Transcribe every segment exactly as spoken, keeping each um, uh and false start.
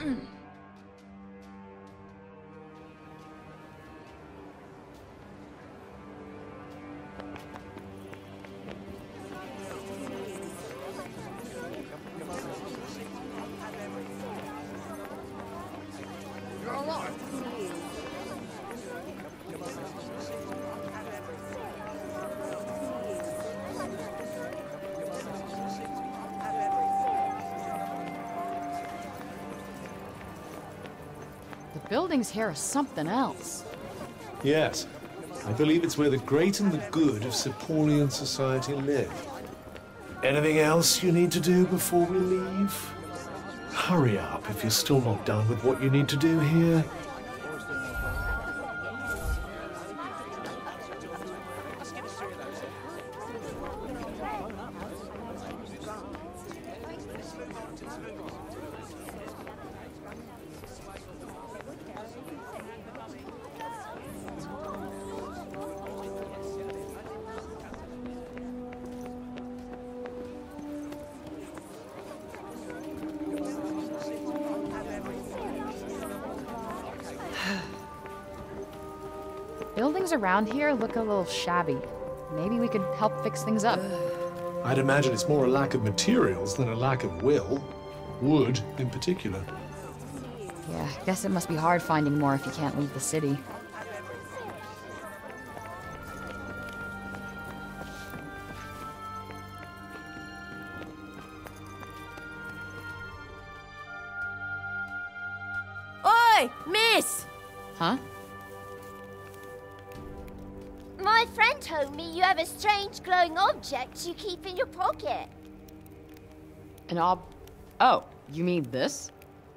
The buildings here are something else. Yes. I believe it's where the great and the good of Sepolian society live. Anything else you need to do before we leave? Hurry up if you're still not done with what you need to do here. Buildings around here look a little shabby. Maybe we could help fix things up. I'd imagine it's more a lack of materials than a lack of will. Wood, in particular. Yeah, I guess it must be hard finding more if you can't leave the city. Oi, miss! Huh? My friend told me you have a strange glowing object you keep in your pocket. An ob... Oh, you mean this?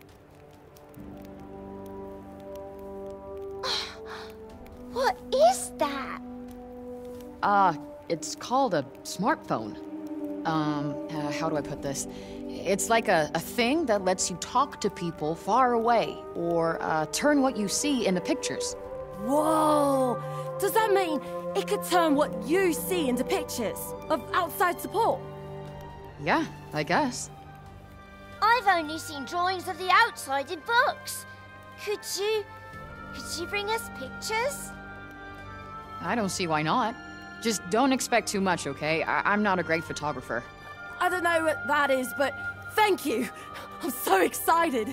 What is that? Uh, it's called a smartphone. Um, uh, how do I put this? It's like a, a thing that lets you talk to people far away, or uh, turn what you see into pictures. Whoa! Does that mean it could turn what you see into pictures of outside support? Yeah, I guess. I've only seen drawings of the outside in books. Could you... could you bring us pictures? I don't see why not. Just don't expect too much, okay? I I'm not a great photographer. I don't know what that is, but thank you! I'm so excited!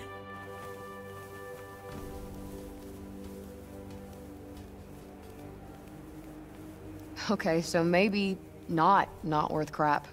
Okay, so maybe not not worth crap.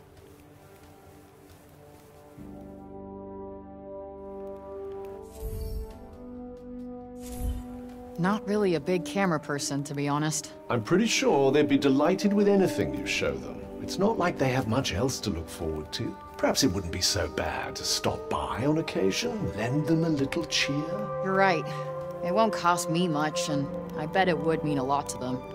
Not really a big camera person, to be honest. I'm pretty sure they'd be delighted with anything you show them. It's not like they have much else to look forward to. Perhaps it wouldn't be so bad to stop by on occasion, lend them a little cheer. You're right. It won't cost me much, and I bet it would mean a lot to them.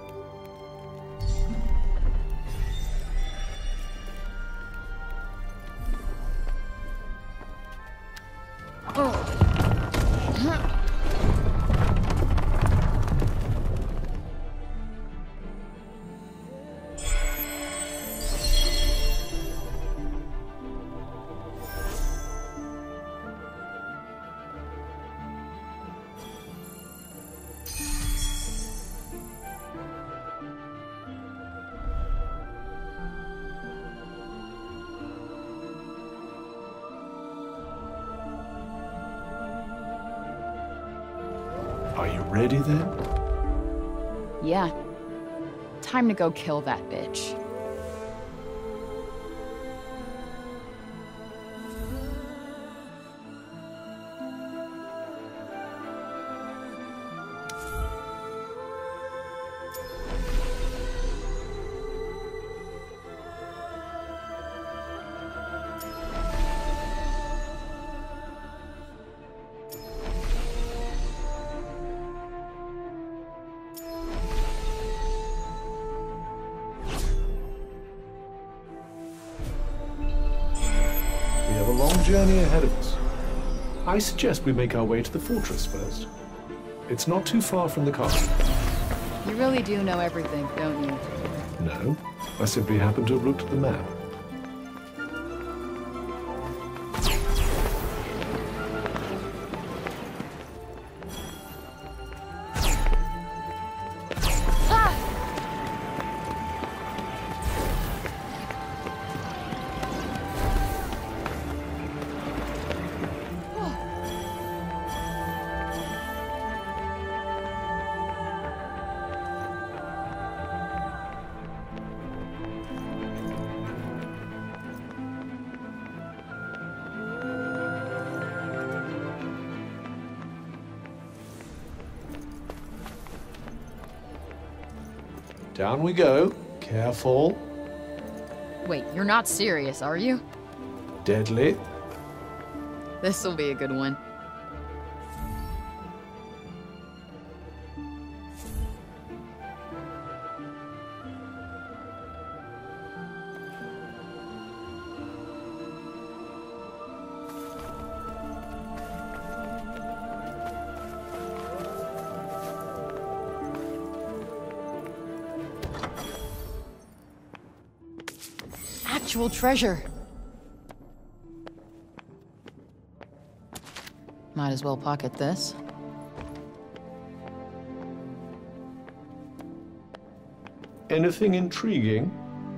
Are you ready then? Yeah. Time to go kill that bitch. We have a long journey ahead of us. I suggest we make our way to the fortress first. It's not too far from the castle. You really do know everything, don't you? No, I simply happen to have looked at the map. Down we go. Careful. Wait, you're not serious, are you? Deadly. This'll be a good one. Actual treasure. Might as well pocket this. Anything intriguing?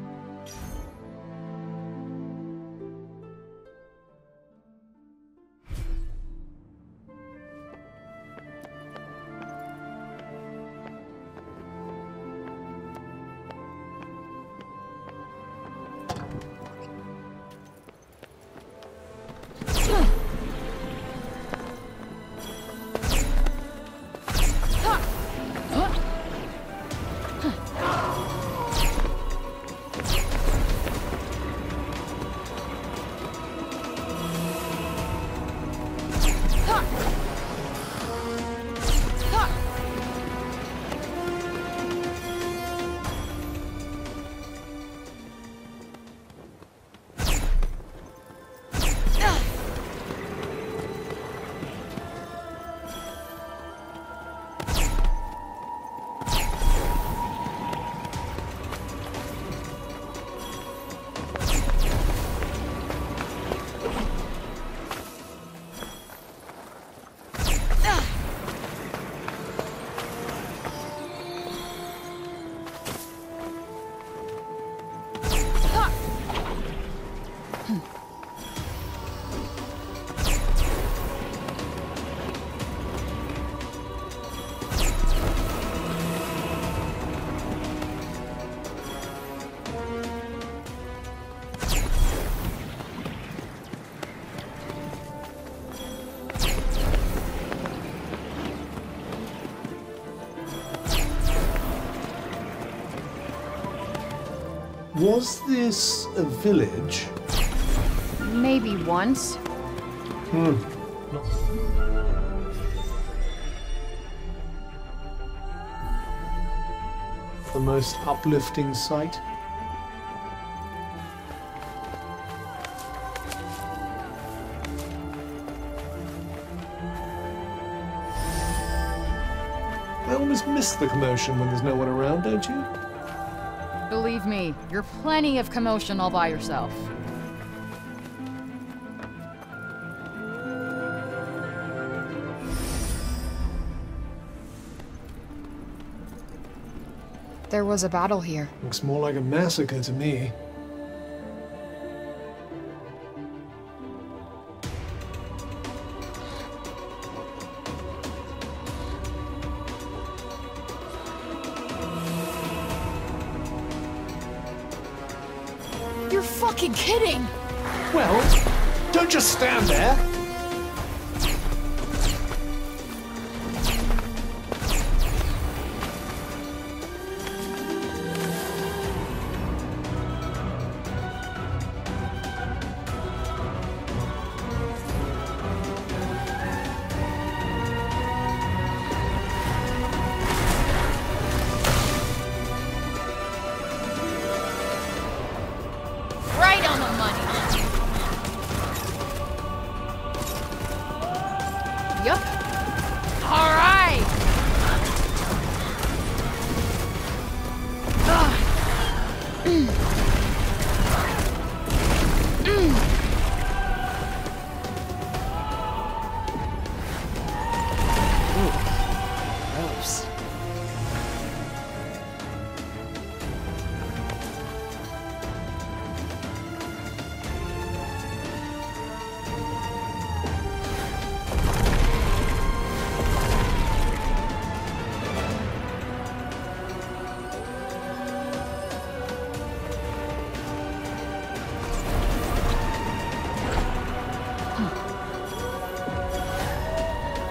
Was this a village? Maybe once. Hmm. The most uplifting sight? I almost miss the commotion when there's no one around, don't you? Believe me, you're plenty of commotion all by yourself. There was a battle here. Looks more like a massacre to me. You're fucking kidding! Well, don't just stand there. Right on the money. Yup. All right. Ugh. Mm. Mm. Ooh. Gross.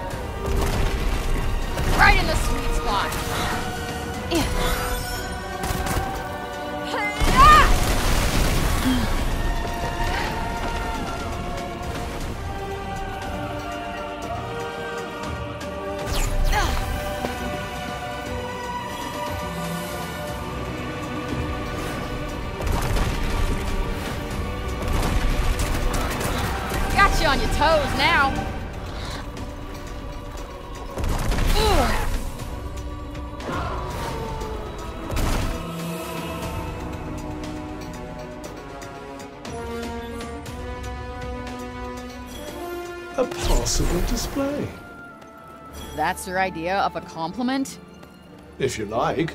Right in the sweet spot. Yeah. toes now. Ugh. A possible display. That's your idea of a compliment? If you like.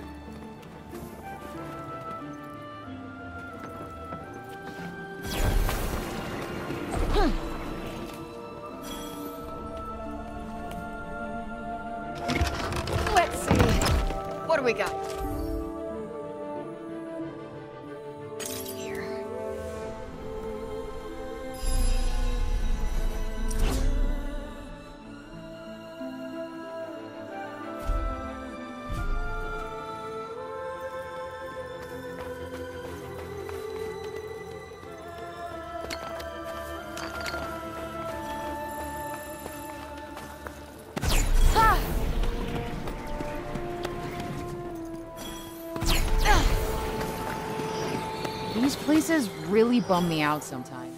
Let's see. What do we got? Here. These places really bum me out sometimes.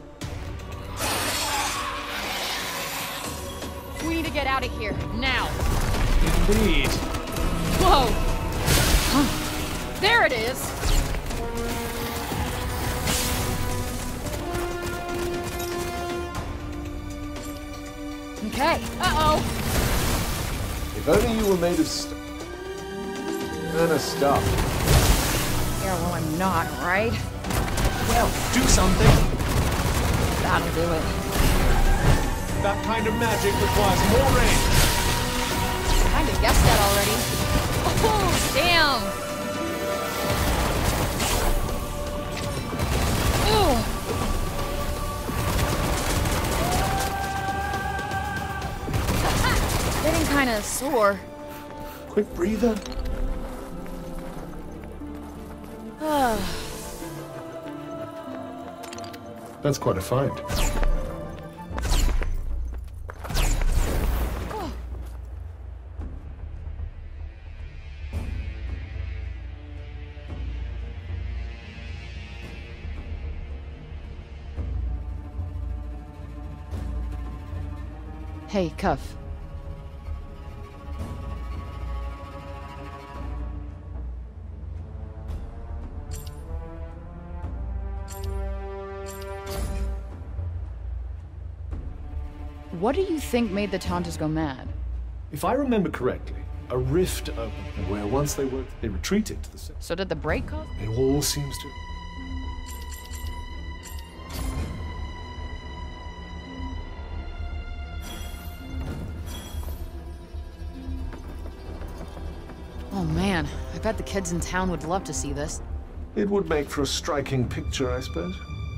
We need to get out of here, now. Indeed. Whoa! Huh. There it is! Okay, uh-oh. If only you were made of st- and a stuff. Yeah, well, I'm not, right? Well, do something. That'll do it. That kind of magic requires more range. Kinda guessed that already. Oh, damn! Ooh. Getting kinda sore. Quick breather. That's quite a find. Hey, Cuff. What do you think made the Tantas go mad? If I remember correctly, a rift opened where once they were, they retreated to the center. So did the break cause? It all seems to... Oh man, I bet the kids in town would love to see this. It would make for a striking picture, I suppose.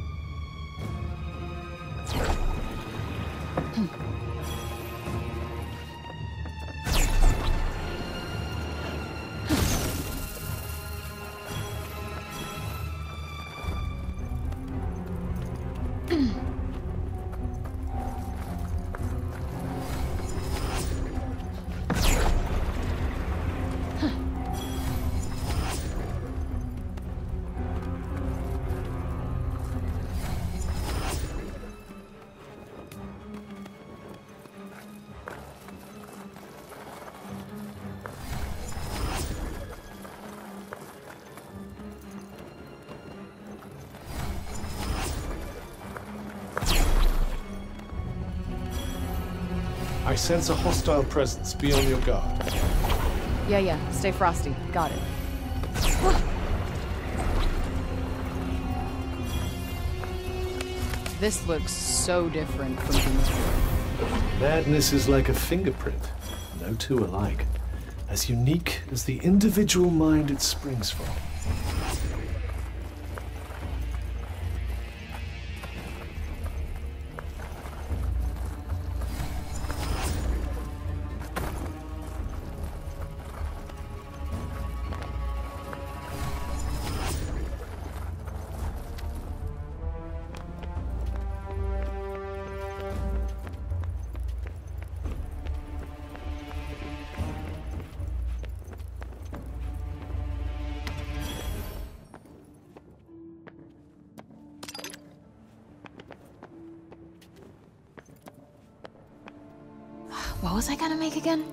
I sense a hostile presence. Be on your guard. Yeah, yeah. Stay frosty. Got it. This looks so different from Doom. Madness is like a fingerprint. No two alike. As unique as the individual mind it springs from. What was I gonna make again?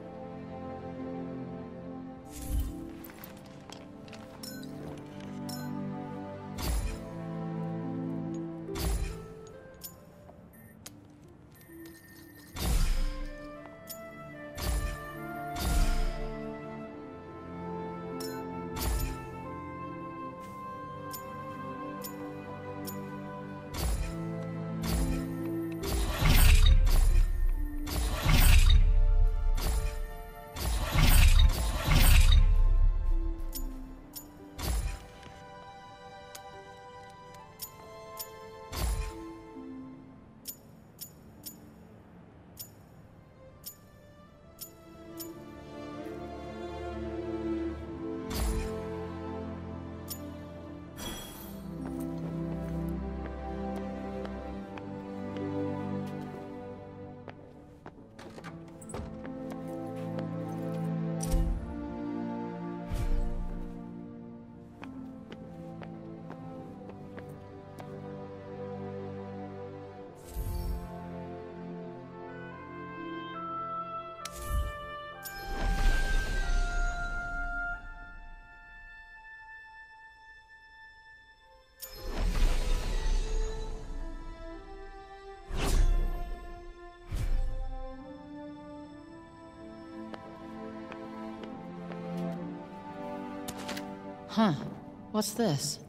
Huh. What's this?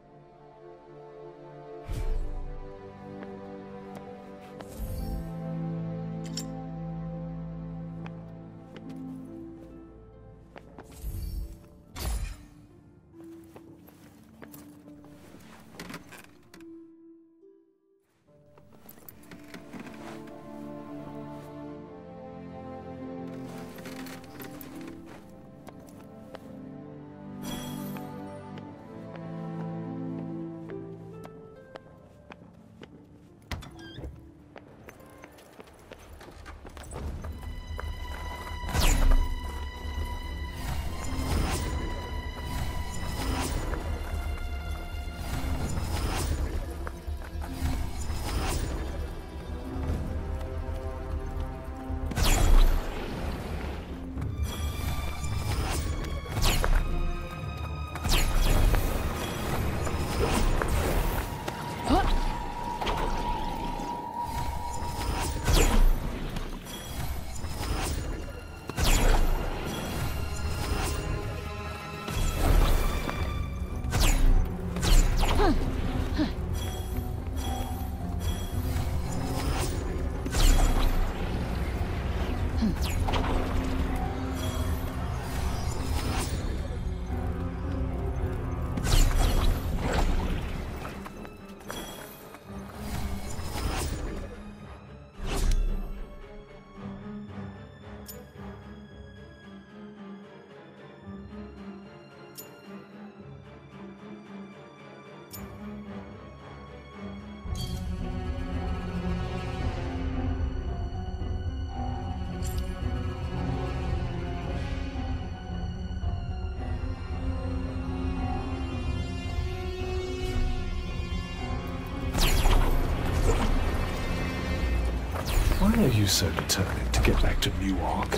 Why are you so determined to get back to Newark?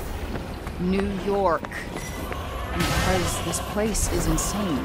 New York. Because this place is insane.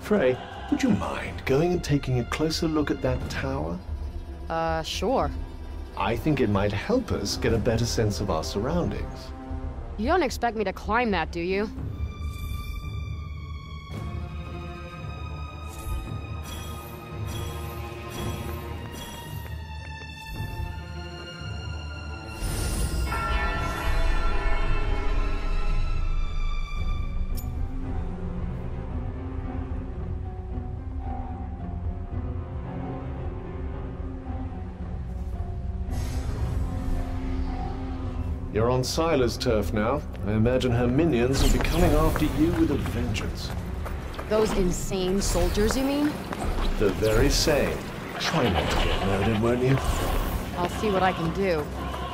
Frey, would you mind going and taking a closer look at that tower? Uh, sure. I think it might help us get a better sense of our surroundings. You don't expect me to climb that, do you? You're on Sila's turf now. I imagine her minions will be coming after you with a vengeance. Those insane soldiers, you mean? The very same. Try not to get murdered, won't you? I'll see what I can do.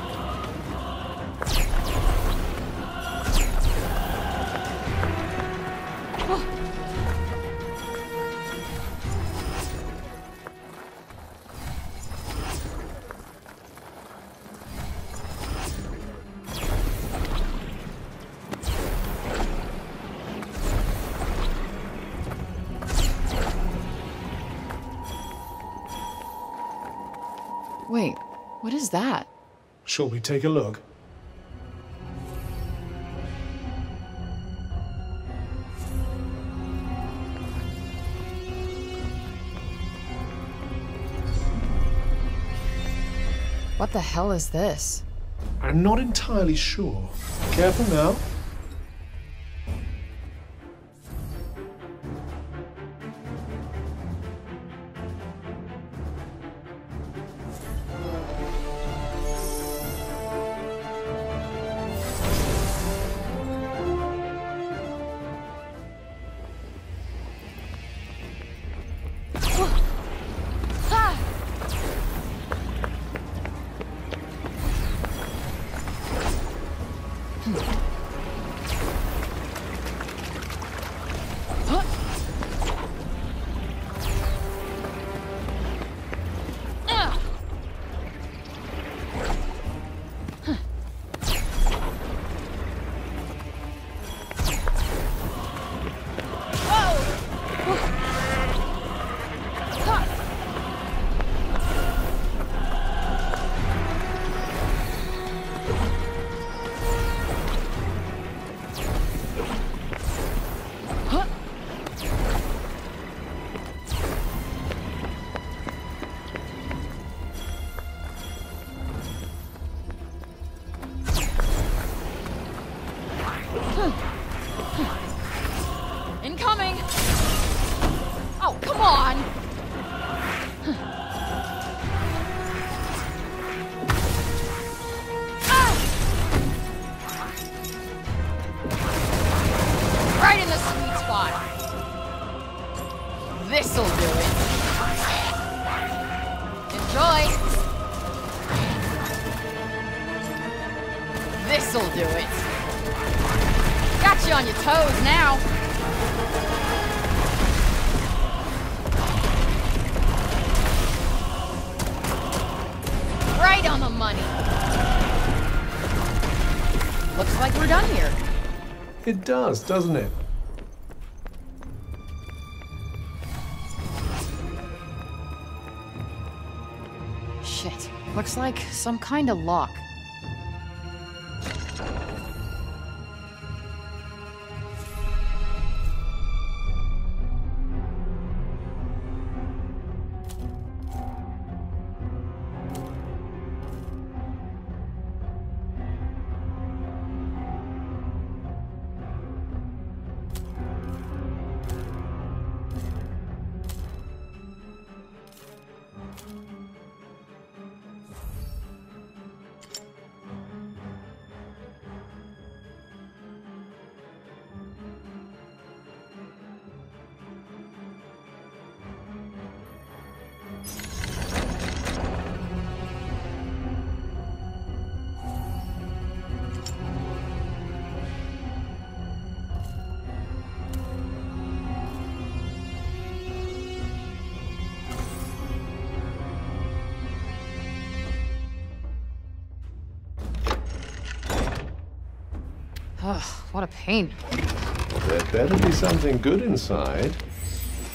Wait, what is that? Shall we take a look? What the hell is this? I'm not entirely sure. Careful now. Incoming! Oh, come on! Ah! Right in the sweet spot. This'll do it. Enjoy! This'll do it. Got you on your toes now. Right on the money. Looks like we're done here. It does, doesn't it? Shit. Looks like some kind of lock. Ugh, what a pain. There better be something good inside.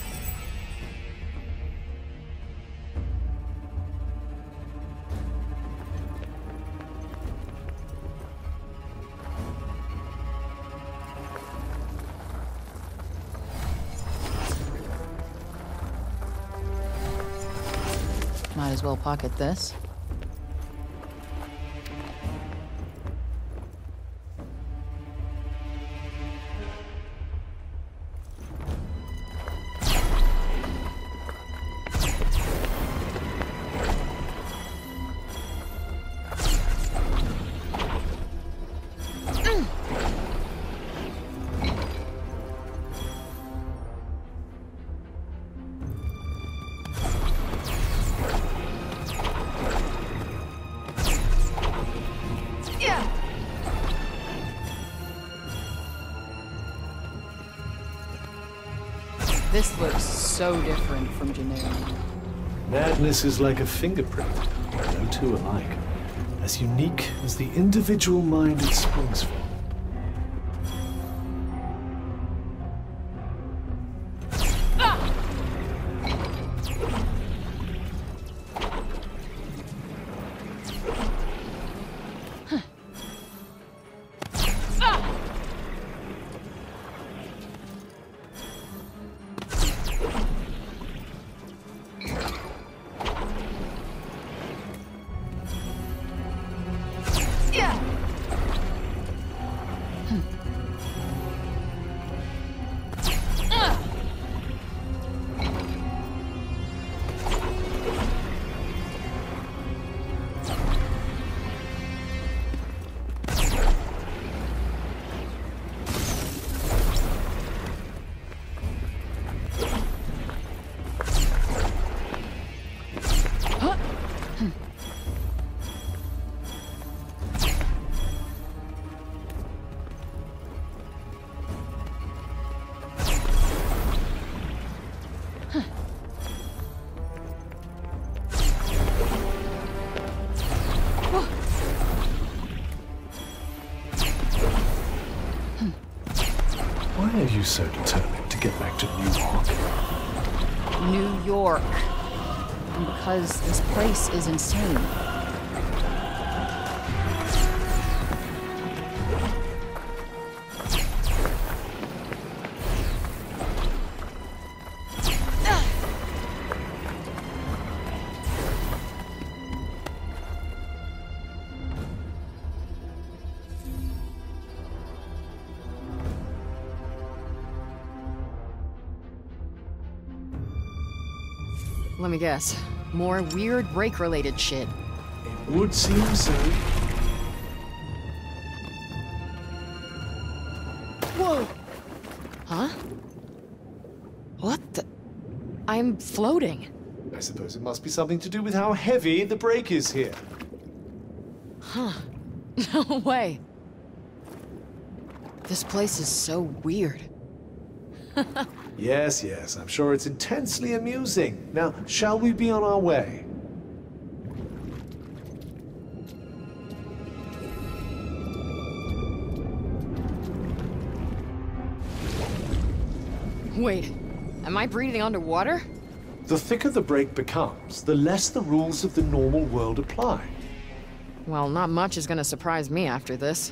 as well pocket this. This looks so different from Juneau. Madness is like a fingerprint, no two alike, as unique as the individual mind it springs from. Why are you so determined to get back to New York? New York. Because this place is insane. Let me guess. More weird break-related shit. It would seem so. Whoa! Huh? What the... I'm floating. I suppose it must be something to do with how heavy the break is here. Huh. No way. This place is so weird. Yes, yes, I'm sure it's intensely amusing. Now, shall we be on our way? Wait, am I breathing underwater? The thicker the break becomes, the less the rules of the normal world apply. Well, not much is gonna surprise me after this.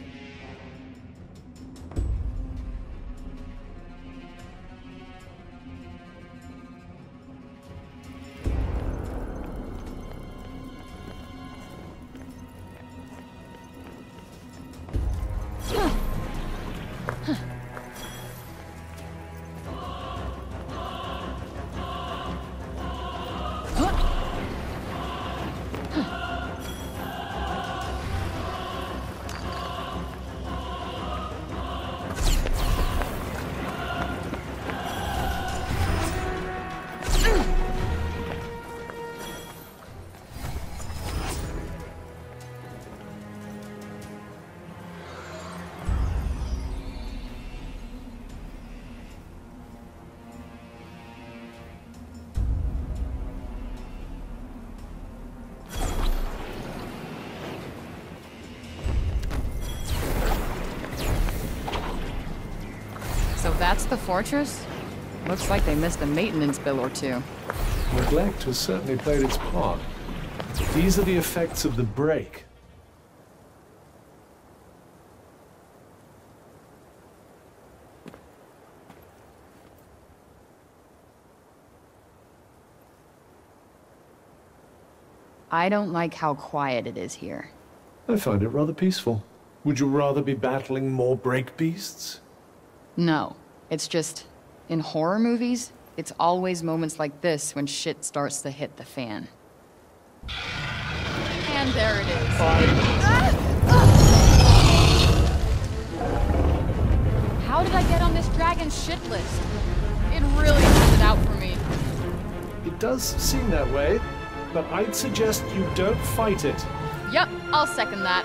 So that's the fortress? Looks like they missed a maintenance bill or two. Neglect has certainly played its part. These are the effects of the break. I don't like how quiet it is here. I find it rather peaceful. Would you rather be battling more break beasts? No, it's just, in horror movies, it's always moments like this when shit starts to hit the fan. And there it is. How did I get on this dragon shit list? It really puts it out for me. It does seem that way, but I'd suggest you don't fight it. Yep, I'll second that.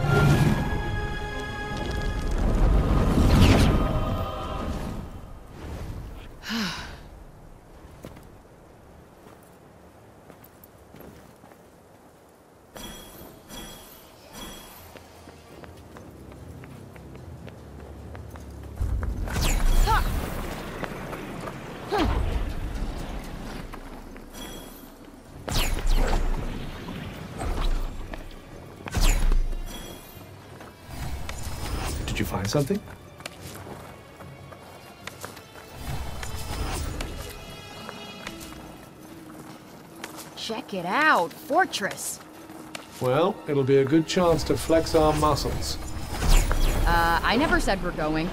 Did you find something? Check it out, fortress. Well, it'll be a good chance to flex our muscles. Uh, I never said we're going.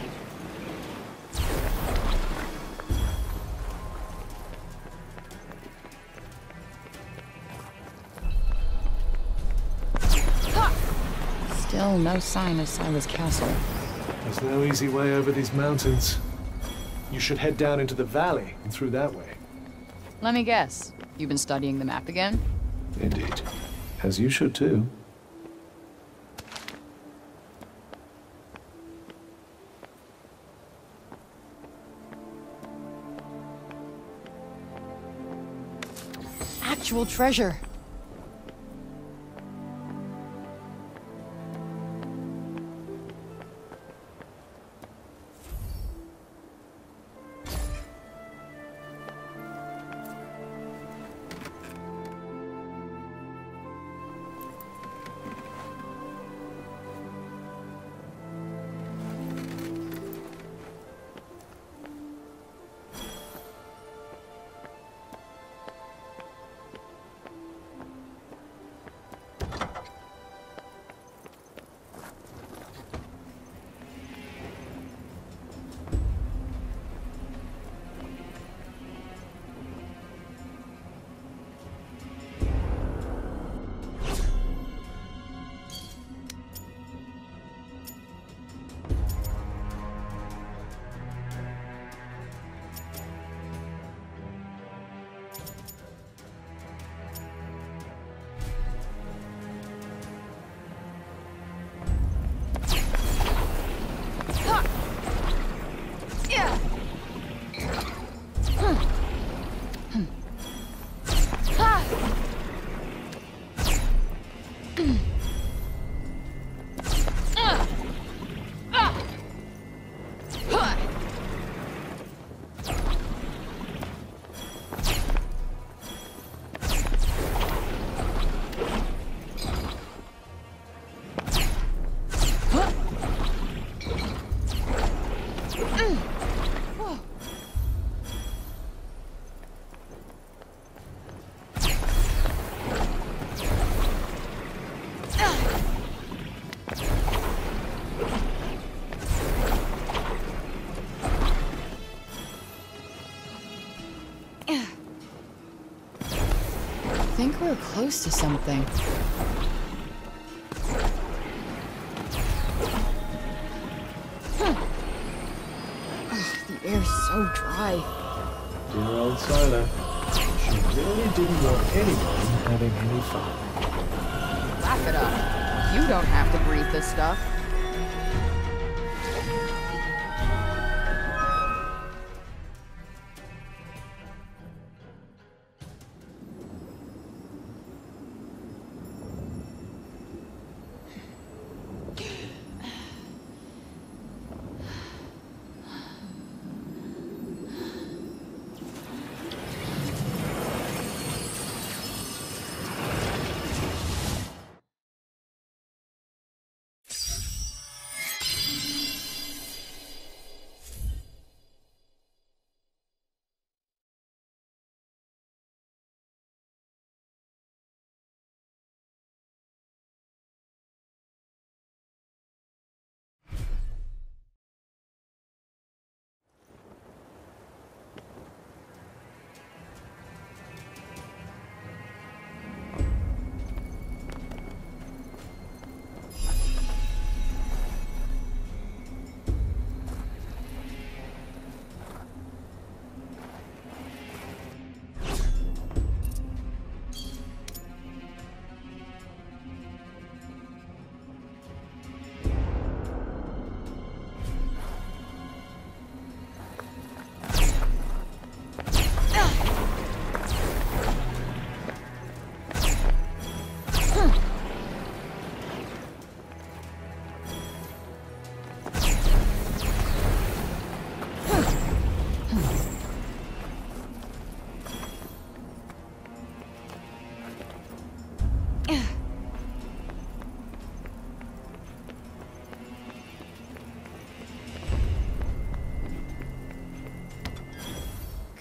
Still no sign of Silas Castle. There's no easy way over these mountains. You should head down into the valley and through that way. Let me guess. You've been studying the map again? Indeed. As you should too. Actual treasure. I think we're close to something. Huh. Oh, the air's so dry. Dear old Sila. She really didn't want anyone having any fun. Laugh it up. You don't have to breathe this stuff.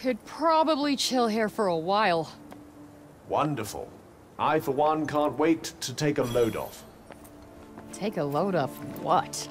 Could probably chill here for a while. Wonderful. I, for one, can't wait to take a load off. Take a load of what?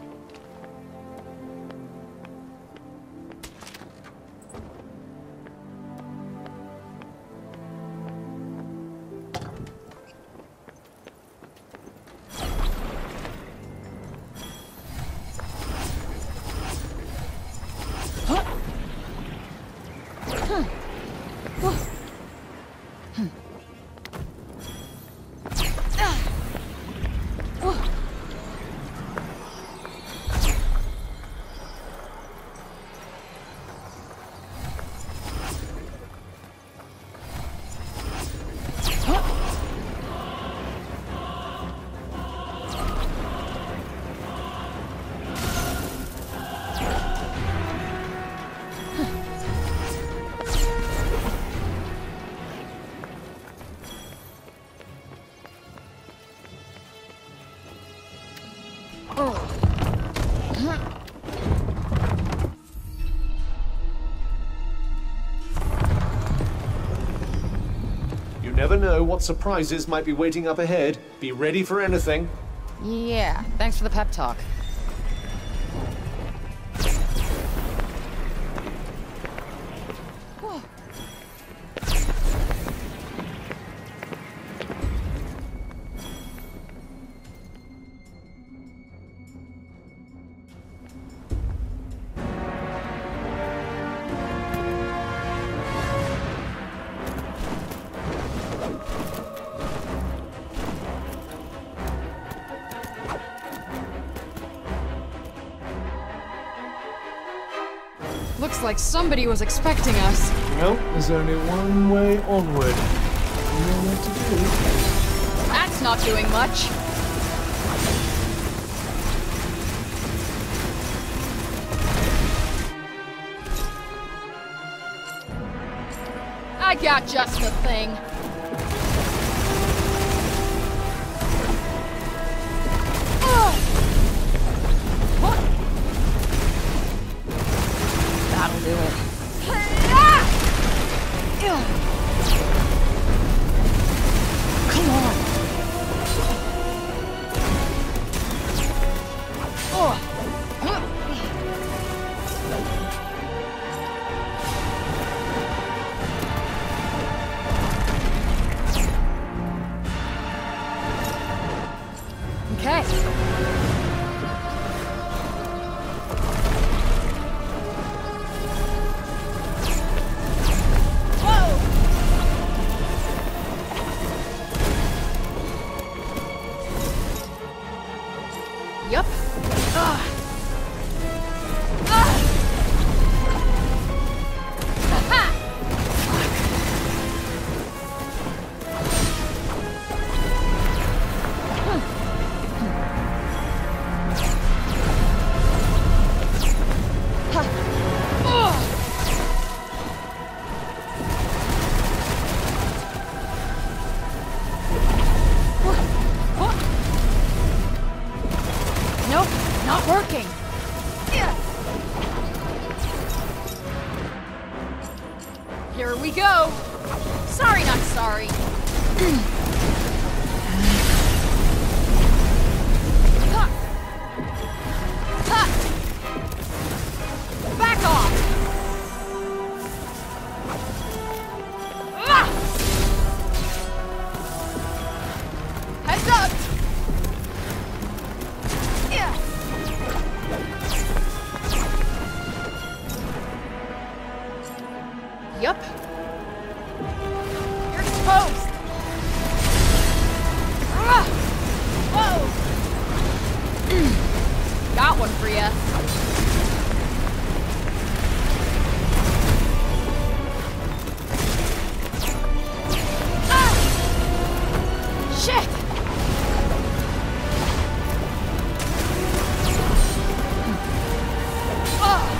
You never know what surprises might be waiting up ahead. Be ready for anything. Yeah, thanks for the pep talk. Looks like somebody was expecting us. Well, there's only one way onward. You know what to do. That's not doing much. I got just the thing. That'll do it. Come on. Okay. Yup. Ah. Ah. Ha-ha. Ha. Oh. Nope, not working. Here we go. Sorry, not sorry. Ha. Ha. Back off. Ah. Heads up. Yup. You're exposed. Ah! Whoa. Got one for ya. Ah! Shit. Ah!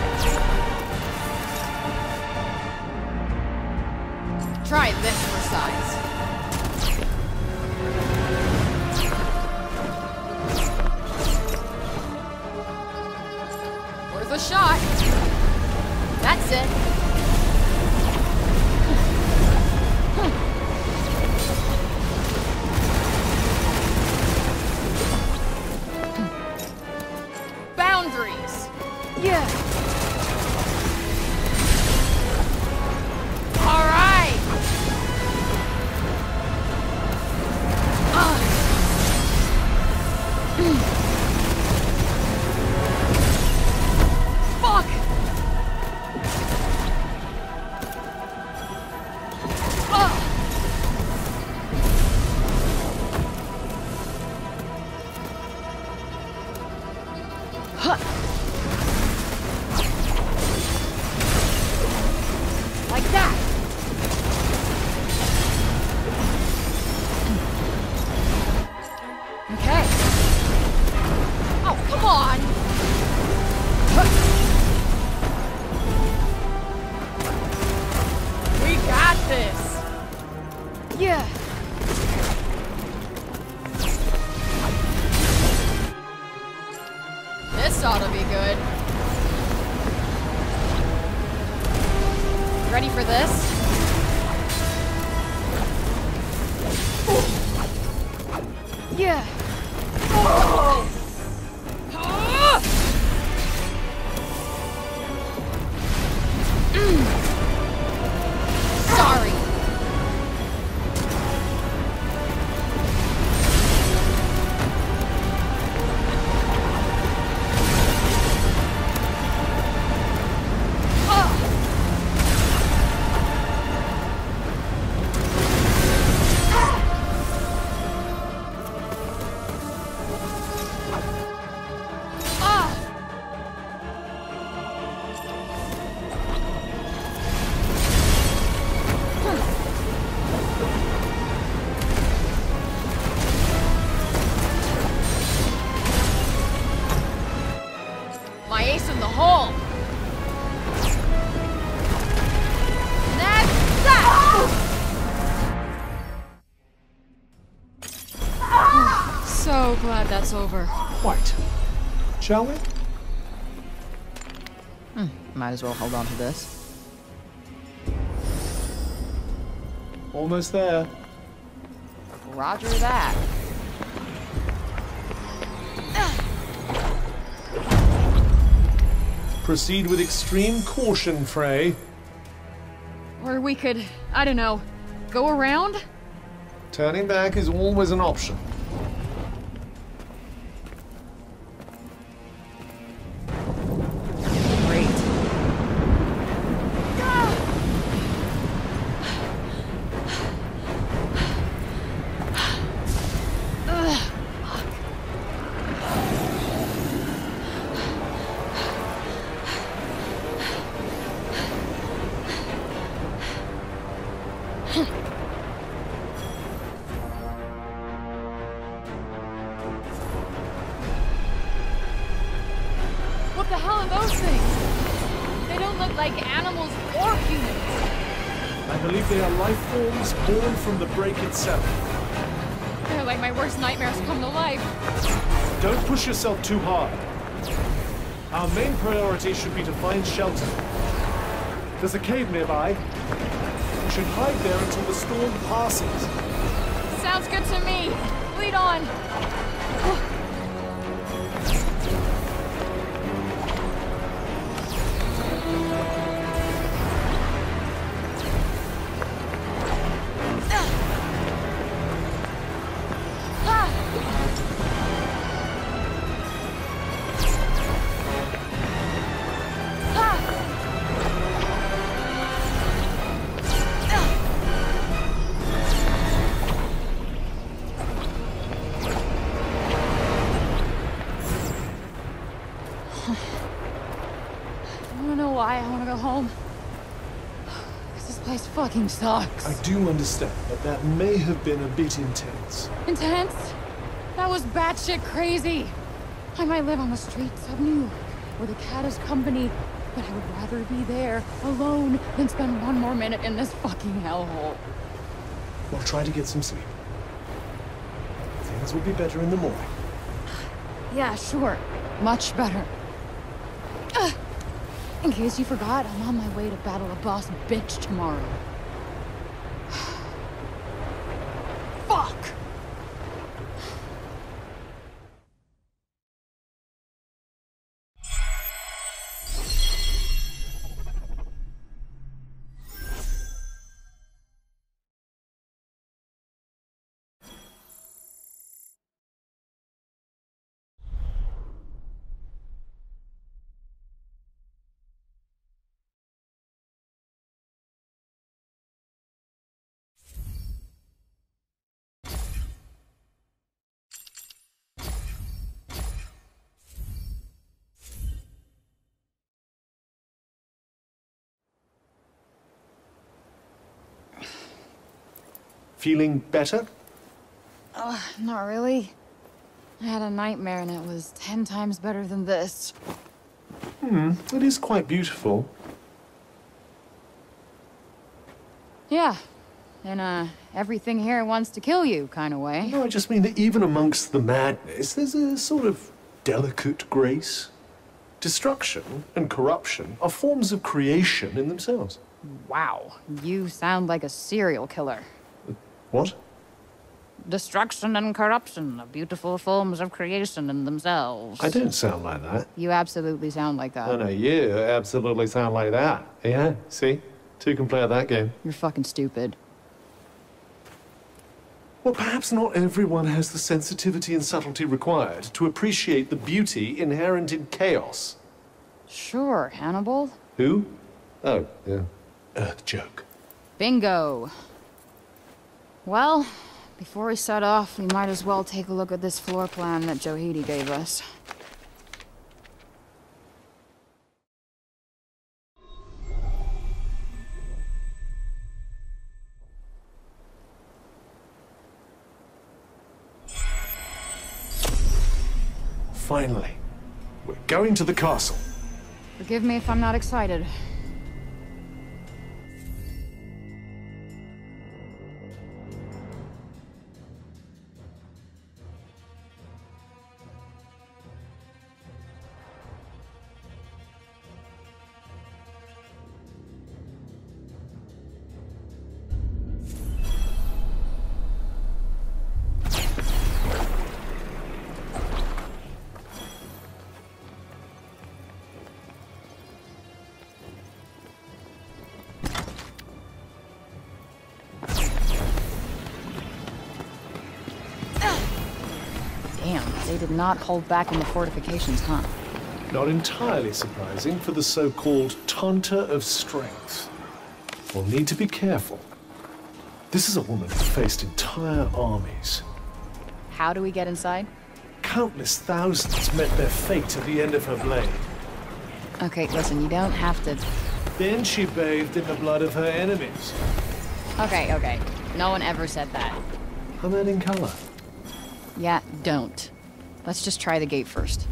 Try this for size. Worth a shot. That's it. ought to be good. Ready for this? Yeah. Oh. Ah. Mm. Sorry. My ace in the hole. That's that. So glad that's over. Quite. Shall we? Hmm, might as well hold on to this. Almost there. Roger that. Proceed with extreme caution, Frey. Or we could, I don't know, go around? Turning back is always an option. Great. What the hell are those things? They don't look like animals or humans. I believe they are life forms born from the break itself. They're like my worst nightmares come to life. Don't push yourself too hard. Our main priority should be to find shelter. There's a cave nearby. We should hide there until the storm passes. Sounds good to me. Lead on. I don't know why I want to go home. This place fucking sucks. I do understand, but that may have been a bit intense. Intense? That was batshit crazy. I might live on the streets of New York, where the cat is company, but I would rather be there, alone, than spend one more minute in this fucking hellhole. Well, try to get some sleep. Things will be better in the morning. Yeah, sure. Much better. Ugh. In case you forgot, I'm on my way to battle a boss bitch tomorrow. Fuck! Feeling better? Uh, not really. I had a nightmare and it was ten times better than this. Hmm, it is quite beautiful. Yeah. In a everything here wants to kill you kind of way. No, I just mean that even amongst the madness, there's a sort of delicate grace. Destruction and corruption are forms of creation in themselves. Wow, you sound like a serial killer. What? Destruction and corruption are beautiful forms of creation in themselves. I don't sound like that. You absolutely sound like that. I know you absolutely sound like that. Yeah, see? Two can play at that game. You're fucking stupid. Well, perhaps not everyone has the sensitivity and subtlety required to appreciate the beauty inherent in chaos. Sure, Hannibal. Who? Oh, yeah. Earth joke. Bingo. Well, before we set off, we might as well take a look at this floor plan that Johidi gave us. Finally, we're going to the castle. Forgive me if I'm not excited. Damn, they did not hold back in the fortifications, huh? Not entirely surprising for the so-called Tanta of Strength. We'll need to be careful. This is a woman who faced entire armies. How do we get inside? Countless thousands met their fate at the end of her blade. Okay, listen, you don't have to... Then she bathed in the blood of her enemies. Okay, okay. No one ever said that. I'm adding color. Yeah, don't. Let's just try the gate first.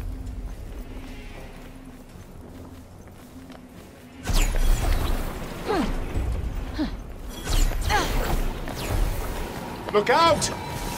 Look out!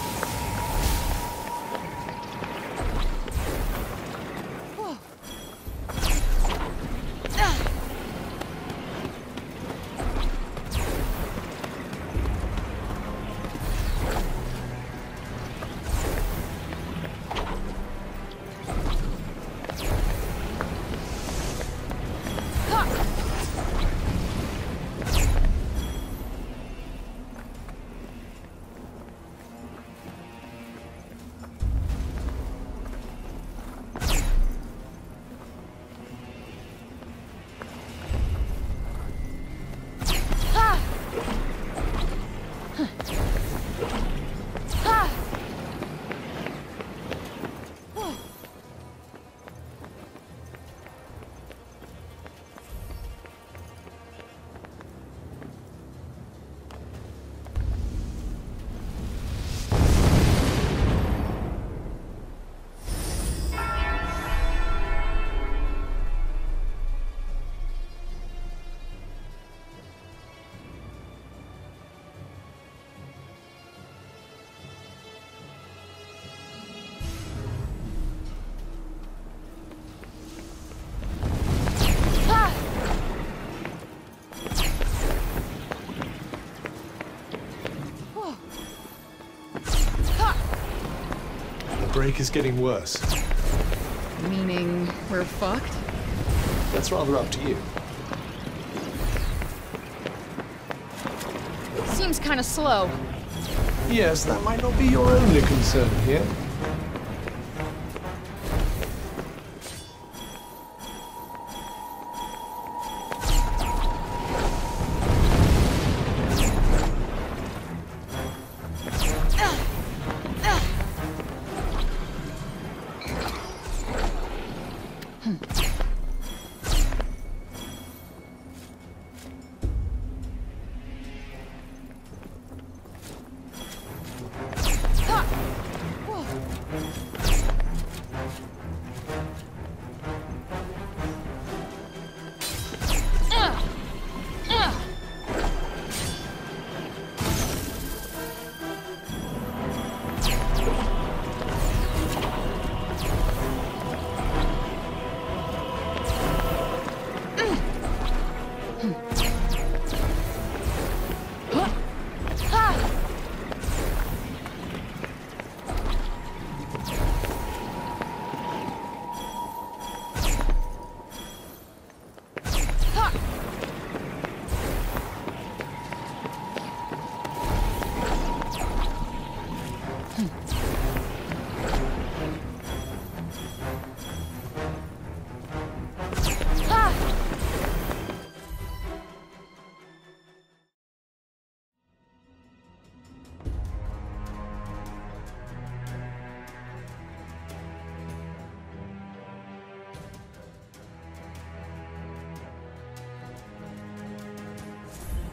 The break is getting worse. Meaning, we're fucked? That's rather up to you. Seems kinda slow. Yes, that might not be your only concern here.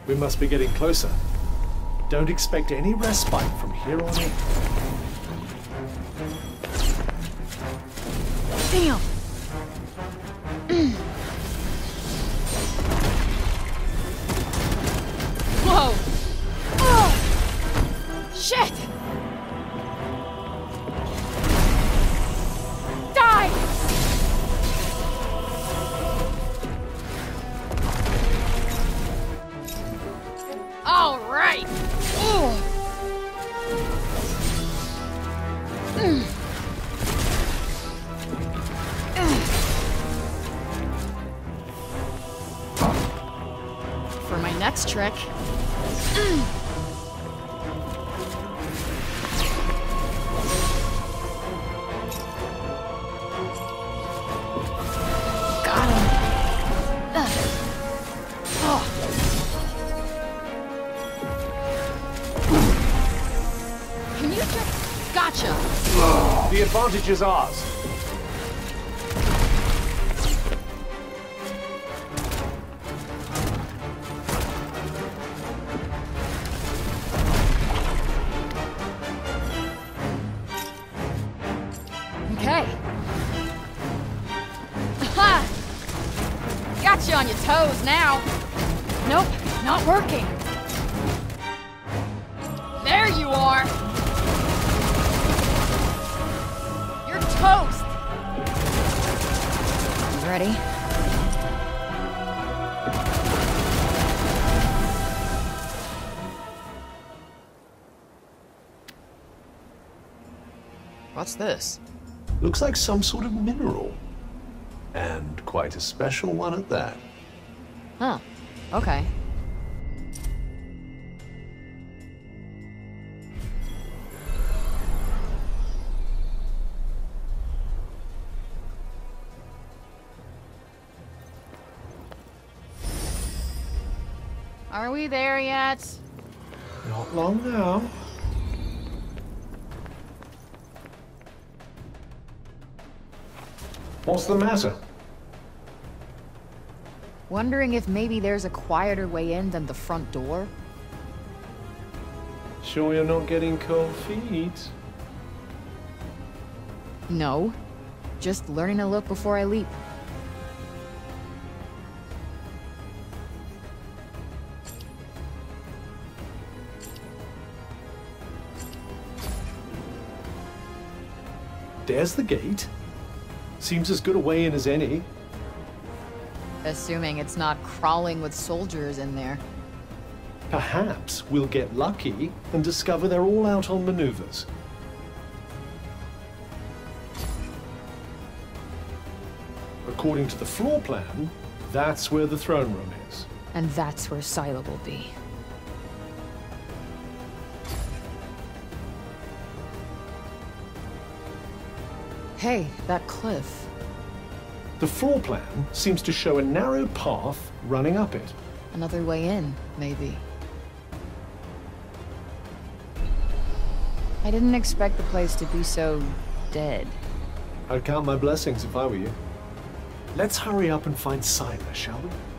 We must be getting closer. Don't expect any respite from here on in. Damn! Whoa! Oh! Shit! Die! All right! Ooh. Mm. For my next trick. Mm. Got him. Uh. Oh. Can you just... Gotcha. The advantage is ours. Okay. Ha! Got you on your toes now. Nope, not working. There you are. You're toast. You ready? What's this? Looks like some sort of mineral. And quite a special one at that. Huh. Okay. Are we there yet? Not long now. What's the matter? Wondering if maybe there's a quieter way in than the front door? Sure you're not getting cold feet? No. Just learning to look before I leap. There's the gate. Seems as good a way in as any. Assuming it's not crawling with soldiers in there. Perhaps we'll get lucky and discover they're all out on maneuvers. According to the floor plan, that's where the throne room is. And that's where Sila will be. Hey, that cliff. The floor plan seems to show a narrow path running up it. Another way in, maybe. I didn't expect the place to be so... dead. I'd count my blessings if I were you. Let's hurry up and find Sila, shall we?